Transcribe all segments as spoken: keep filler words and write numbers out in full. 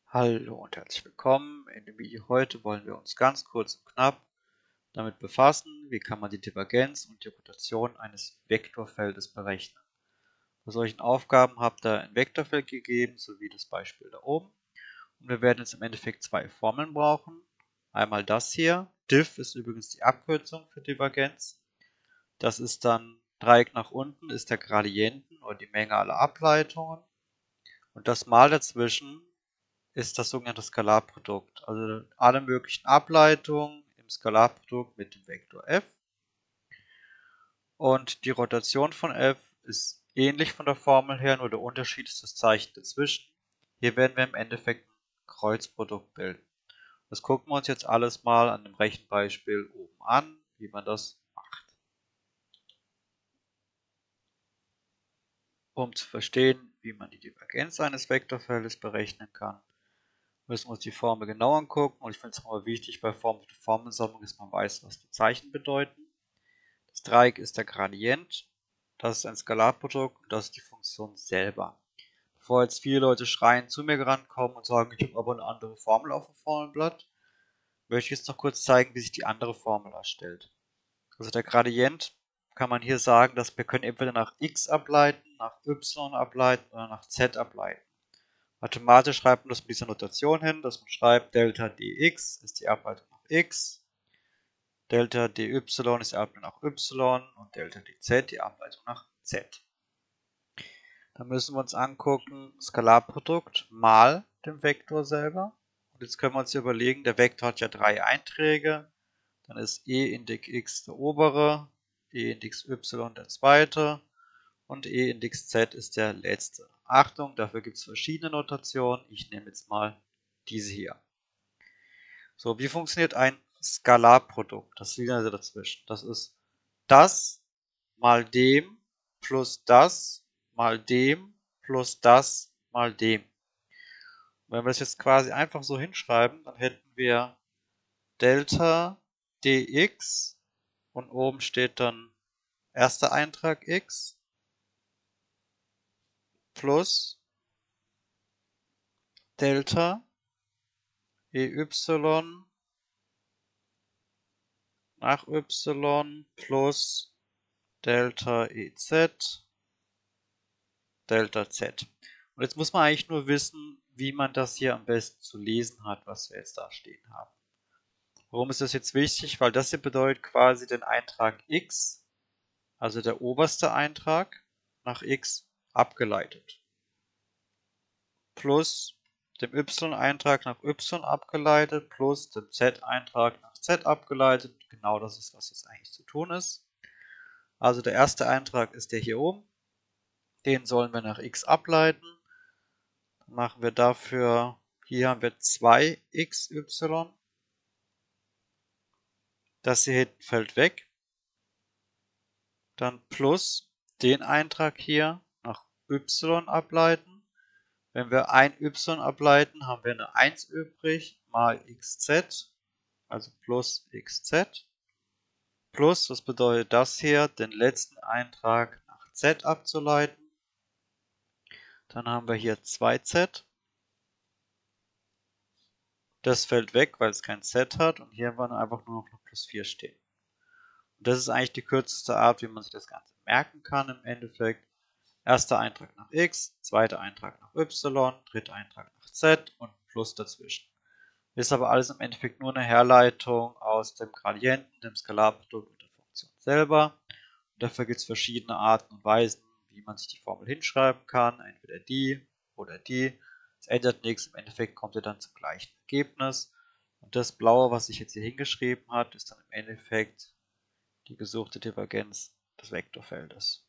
Hallo und herzlich willkommen. In dem Video heute wollen wir uns ganz kurz und knapp damit befassen, wie kann man die Divergenz und die Rotation eines Vektorfeldes berechnen. Bei solchen Aufgaben habt ihr ein Vektorfeld gegeben, sowie das Beispiel da oben. Und wir werden jetzt im Endeffekt zwei Formeln brauchen. Einmal das hier. Div ist übrigens die Abkürzung für Divergenz. Das ist dann Dreieck nach unten, ist der Gradienten oder die Menge aller Ableitungen. Und das Mal dazwischen ist das sogenannte Skalarprodukt. Also alle möglichen Ableitungen im Skalarprodukt mit dem Vektor f. Und die Rotation von f ist ähnlich von der Formel her, nur der Unterschied ist das Zeichen dazwischen. Hier werden wir im Endeffekt ein Kreuzprodukt bilden. Das gucken wir uns jetzt alles mal an dem Rechenbeispiel oben an, wie man das macht. Um zu verstehen, wie man die Divergenz eines Vektorfeldes berechnen kann, müssen wir uns die Formel genau angucken, und ich finde es immer wichtig bei Formel für Formelsammlung, dass man weiß, was die Zeichen bedeuten. Das Dreieck ist der Gradient, das ist ein Skalarprodukt und das ist die Funktion selber. Bevor jetzt viele Leute schreien zu mir rankommen und sagen, ich habe aber eine andere Formel auf dem Formelblatt, möchte ich jetzt noch kurz zeigen, wie sich die andere Formel erstellt. Also der Gradient kann man hier sagen, dass wir können entweder nach x ableiten, nach y ableiten oder nach z ableiten. Mathematisch schreibt man das mit dieser Notation hin, dass man schreibt, Delta dx ist die Ableitung nach x, Delta dy ist die Ableitung nach y und Delta dz die Ableitung nach z. Dann müssen wir uns angucken, Skalarprodukt mal dem Vektor selber. Und jetzt können wir uns überlegen, der Vektor hat ja drei Einträge. Dann ist e Index x der obere, e Index y der zweite und e Index z ist der letzte. Achtung, dafür gibt es verschiedene Notationen. Ich nehme jetzt mal diese hier. So, wie funktioniert ein Skalarprodukt? Das liegt also dazwischen. Das ist das mal dem plus das mal dem plus das mal dem. Und wenn wir das jetzt quasi einfach so hinschreiben, dann hätten wir Delta dx und oben steht dann erster Eintrag x plus Delta ey nach y plus Delta ez Delta z. Und jetzt muss man eigentlich nur wissen, wie man das hier am besten zu lesen hat, was wir jetzt da stehen haben. Warum ist das jetzt wichtig? Weil das hier bedeutet quasi den Eintrag x, also der oberste Eintrag nach x abgeleitet, plus dem y-Eintrag nach y abgeleitet, plus dem z-Eintrag nach z abgeleitet. Genau das ist, was jetzt eigentlich zu tun ist. Also der erste Eintrag ist der hier oben. Den sollen wir nach x ableiten. Dann machen wir dafür, hier haben wir zwei x y. Das hier hinten fällt weg. Dann plus den Eintrag hier nach y ableiten. Wenn wir ein y ableiten, haben wir eine eins übrig mal xz, also plus xz. Plus, das bedeutet das hier, den letzten Eintrag nach z abzuleiten. Dann haben wir hier zwei z. Das fällt weg, weil es kein z hat. Und hier haben wir einfach nur noch plus vier stehen. Und das ist eigentlich die kürzeste Art, wie man sich das Ganze merken kann im Endeffekt. Erster Eintrag nach x, zweiter Eintrag nach y, dritter Eintrag nach z und plus dazwischen. Ist aber alles im Endeffekt nur eine Herleitung aus dem Gradienten, dem Skalarprodukt und der Funktion selber. Und dafür gibt es verschiedene Arten und Weisen, wie man sich die Formel hinschreiben kann. Entweder die oder die. Es ändert nichts, im Endeffekt kommt ihr dann zum gleichen Ergebnis. Und das Blaue, was ich jetzt hier hingeschrieben habe, ist dann im Endeffekt die gesuchte Divergenz des Vektorfeldes.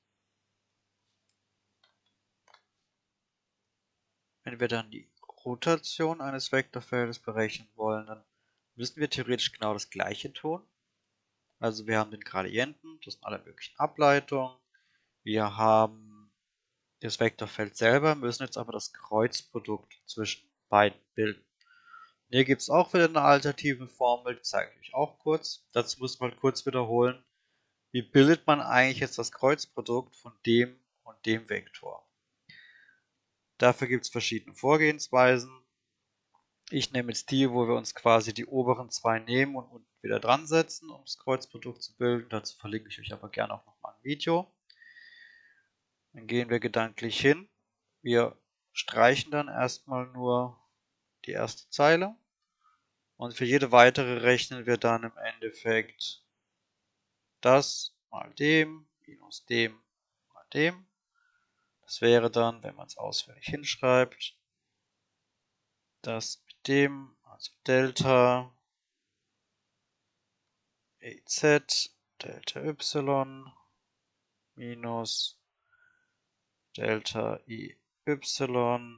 Wenn wir dann die Rotation eines Vektorfeldes berechnen wollen, dann müssen wir theoretisch genau das gleiche tun. Also wir haben den Gradienten, das sind alle möglichen Ableitungen. Wir haben das Vektorfeld selber, müssen jetzt aber das Kreuzprodukt zwischen beiden bilden. Und hier gibt es auch wieder eine alternative Formel, die zeige ich euch auch kurz. Dazu muss man kurz wiederholen, wie bildet man eigentlich jetzt das Kreuzprodukt von dem und dem Vektor. Dafür gibt es verschiedene Vorgehensweisen. Ich nehme jetzt die, wo wir uns quasi die oberen zwei nehmen und unten wieder dran setzen, um das Kreuzprodukt zu bilden. Dazu verlinke ich euch aber gerne auch nochmal ein Video. Dann gehen wir gedanklich hin. Wir streichen dann erstmal nur die erste Zeile. Und für jede weitere rechnen wir dann im Endeffekt das mal dem, minus dem, mal dem. Das wäre dann, wenn man es auswendig hinschreibt, das mit dem, also Delta Ez, Delta Y minus Delta I Y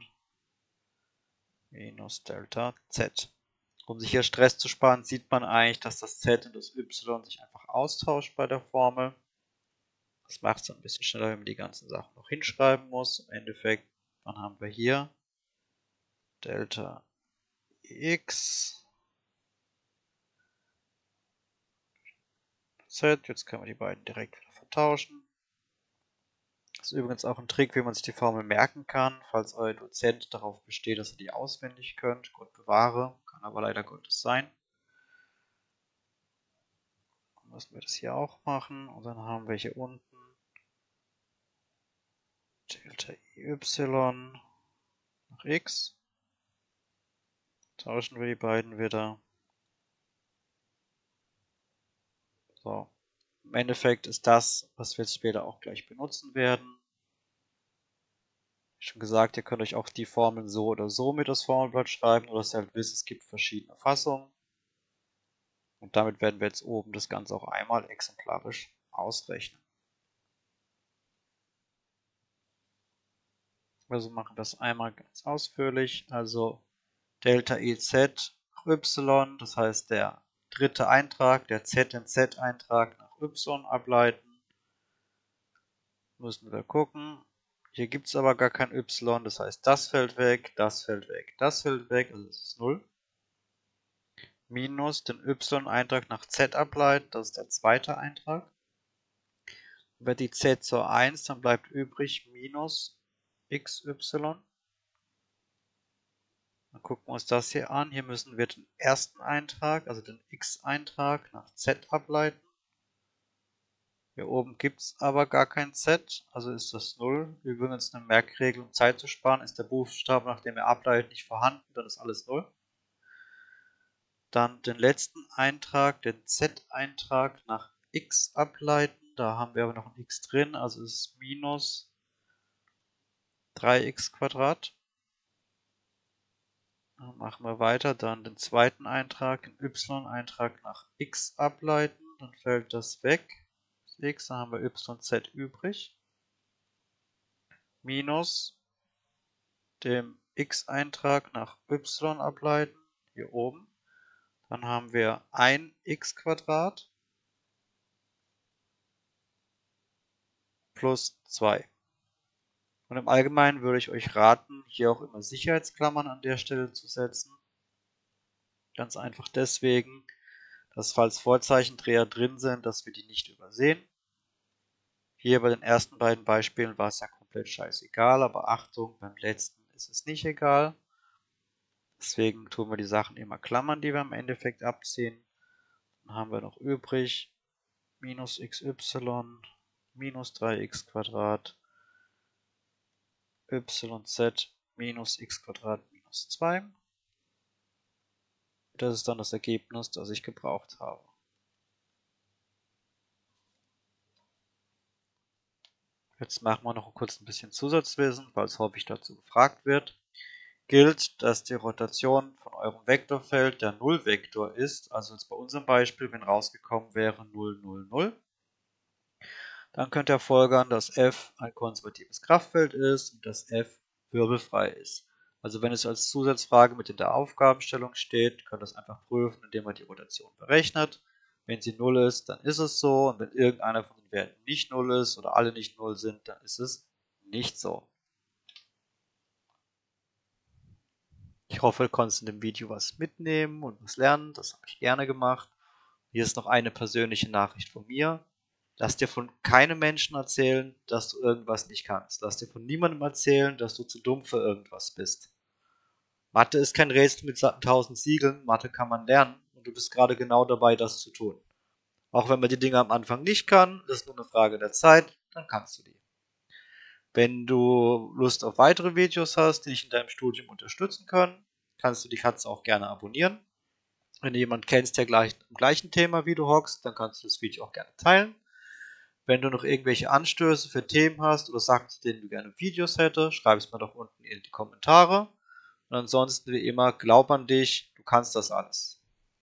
minus Delta Z. Um sich hier Stress zu sparen, sieht man eigentlich, dass das Z und das Y sich einfach austauscht bei der Formel. Das macht es ein bisschen schneller, wenn man die ganzen Sachen noch hinschreiben muss. Im Endeffekt, dann haben wir hier Delta X Z. Jetzt können wir die beiden direkt wieder vertauschen. Das ist übrigens auch ein Trick, wie man sich die Formel merken kann, falls euer Dozent darauf besteht, dass ihr die auswendig könnt. Gott bewahre, kann aber leider Gottes sein. Dann müssen wir das hier auch machen und dann haben wir hier unten Delta Y nach X. Tauschen wir die beiden wieder. So. Im Endeffekt ist das, was wir jetzt später auch gleich benutzen werden. Wie schon gesagt, ihr könnt euch auch die Formeln so oder so mit das Formelblatt schreiben, oder dass ihr halt wisst, es gibt verschiedene Fassungen. Und damit werden wir jetzt oben das Ganze auch einmal exemplarisch ausrechnen. Also machen wir das einmal ganz ausführlich. Also Delta Ez nach Y, das heißt der dritte Eintrag, der Z in Z-Eintrag nach Y ableiten. Müssen wir gucken. Hier gibt es aber gar kein Y, das heißt das fällt weg, das fällt weg, das fällt weg, also das ist null. Minus den Y-Eintrag nach Z ableiten, das ist der zweite Eintrag. Wird die Z zur eins, dann bleibt übrig minus X Y. Dann gucken wir uns das hier an. Hier müssen wir den ersten Eintrag, also den X-Eintrag nach Z ableiten. Hier oben gibt es aber gar kein Z, also ist das null. Übrigens eine Merkregel, um Zeit zu sparen, ist der Buchstabe, nachdem er ableitet, nicht vorhanden, dann ist alles null. Dann den letzten Eintrag, den Z-Eintrag nach X ableiten. Da haben wir aber noch ein X drin, also ist es minus drei x Quadrat. Dann machen wir weiter, dann den zweiten Eintrag, den Y-Eintrag nach X ableiten, dann fällt das weg. Das X, dann haben wir Y Z übrig. Minus dem X-Eintrag nach Y ableiten, hier oben. Dann haben wir ein x Quadrat plus zwei. Und im Allgemeinen würde ich euch raten, hier auch immer Sicherheitsklammern an der Stelle zu setzen. Ganz einfach deswegen, dass falls Vorzeichendreher drin sind, dass wir die nicht übersehen. Hier bei den ersten beiden Beispielen war es ja komplett scheißegal, aber Achtung, beim letzten ist es nicht egal. Deswegen tun wir die Sachen immer Klammern, die wir im Endeffekt abziehen. Dann haben wir noch übrig minus xy minus drei x Quadrat yz minus x Quadrat minus zwei. Das ist dann das Ergebnis, das ich gebraucht habe. Jetzt machen wir noch kurz ein bisschen Zusatzwissen, weil es häufig dazu gefragt wird. Gilt, dass die Rotation von eurem Vektorfeld der Nullvektor ist, also jetzt bei unserem Beispiel, wenn rausgekommen wäre null, null, null, dann könnt ihr folgern, dass F ein konservatives Kraftfeld ist und dass F wirbelfrei ist. Also wenn es als Zusatzfrage mit in der Aufgabenstellung steht, könnt ihr das einfach prüfen, indem ihr die Rotation berechnet. Wenn sie null ist, dann ist es so, und wenn irgendeiner von den Werten nicht null ist oder alle nicht null sind, dann ist es nicht so. Ich hoffe, du konntest in dem Video was mitnehmen und was lernen. Das habe ich gerne gemacht. Hier ist noch eine persönliche Nachricht von mir. Lass dir von keinem Menschen erzählen, dass du irgendwas nicht kannst. Lass dir von niemandem erzählen, dass du zu dumm für irgendwas bist. Mathe ist kein Rätsel mit tausend Siegeln, Mathe kann man lernen und du bist gerade genau dabei, das zu tun. Auch wenn man die Dinge am Anfang nicht kann, das ist nur eine Frage der Zeit, dann kannst du die. Wenn du Lust auf weitere Videos hast, die dich in deinem Studium unterstützen können, kannst du die Katze auch gerne abonnieren. Wenn du jemanden kennst, der gleich, im gleichen Thema wie du hockst, dann kannst du das Video auch gerne teilen. Wenn du noch irgendwelche Anstöße für Themen hast oder Sachen, zu denen du gerne Videos hättest, schreib es mir doch unten in die Kommentare. Und ansonsten wie immer, glaub an dich, du kannst das alles.